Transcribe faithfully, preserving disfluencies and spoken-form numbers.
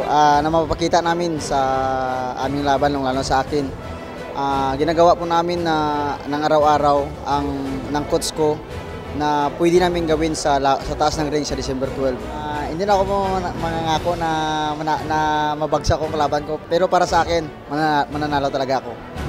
uh, na mapapakita namin sa aming laban, lalo sa akin. Uh, ginagawa po namin na ng araw-araw ang ng coach ko na pwede namin gawin sa, sa taas ng ring sa December twelve. Uh, hindi na ako mo mangangako na, na, na mabagsak ko kalaban ko, pero para sa akin, mananalo talaga ako.